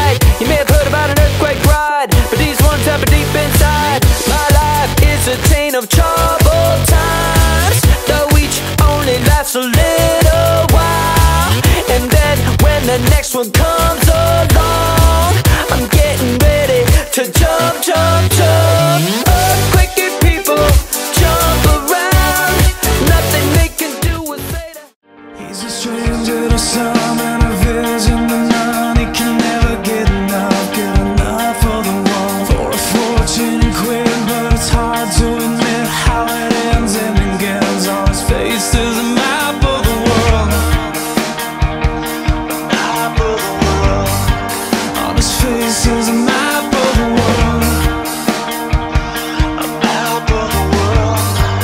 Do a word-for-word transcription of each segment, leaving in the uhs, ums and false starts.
right. You may have heard about an earthquake ride, but these ones happen deep inside. My life is a tale of troubled times, though each only lasts a little while. And then when the next one comes along, I'm getting ready to jump, jump, jump. Earthquakey people jump around, nothing they can do will say that. He's a stranger to some and a vision to none. He can never get enough, get enough of the one. For a fortune and quit, but it's hard to admit how it ends and begins. On his face is a map of the world, map of the world. On his face is a map of the world, a map of the world.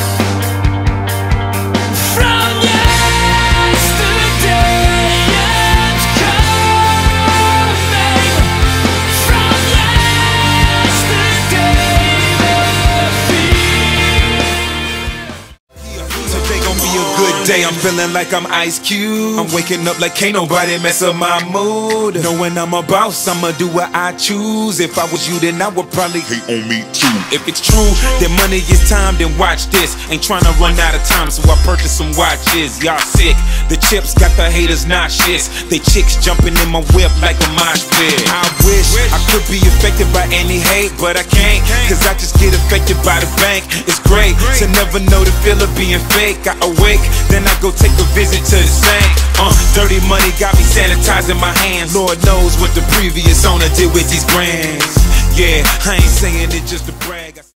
From yesterday it's coming, from yesterday Today gon' be a good day, I'm feeling like I'm Ice Cube. I'm waking up like can't nobody mess up my mood. Knowing I'm a boss, I'ma do what I choose. If I was you, then I would probably hate on me too. If it's true that money is time, then watch this. Ain't tryna run out of time, so I purchased some watches. Y'all sick, the chips got the haters not shits. They chicks jumping in my whip like a mosh pit. I wish I could be affected by any hate, but I can't, cause I just get affected by the bank. It's great to never know the feel of being fake. I awake, then I go take a visit to the sink. Uh, dirty money got me sanitizing my hands. Lord knows what the previous owner did with these brands. Yeah, I ain't saying it just to brag.